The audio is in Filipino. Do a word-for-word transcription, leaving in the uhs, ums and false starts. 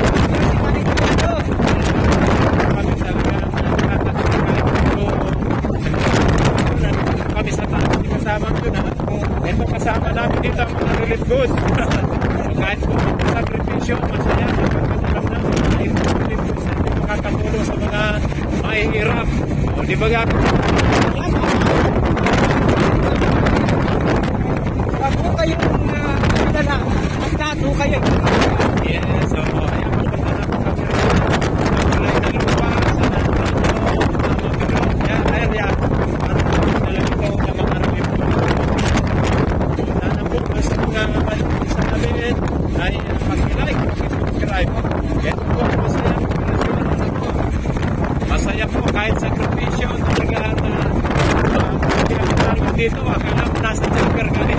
Kami sa taas, kasama ko na. Ito kasama namin dito ang mga relief goods. Kahit kung sakripisyo, masaya sa pagkakalam na relief goods na makakatulong sa mga mahihirap. O di ba nga? Wag po kayong dala. Magtato kayo. Yes, so ayan po ba na po kami rin. Kulay ng lupa, sa nandito, yan, ayan, yan. Nalang ito na mga relief goods. Sana po, mas mga sa namin ay mag-like, mag-subscribe. Yan po, masaya po. Masaya po kahit sakripisyo talaga na uh, dito, akala mo nasa Denver ka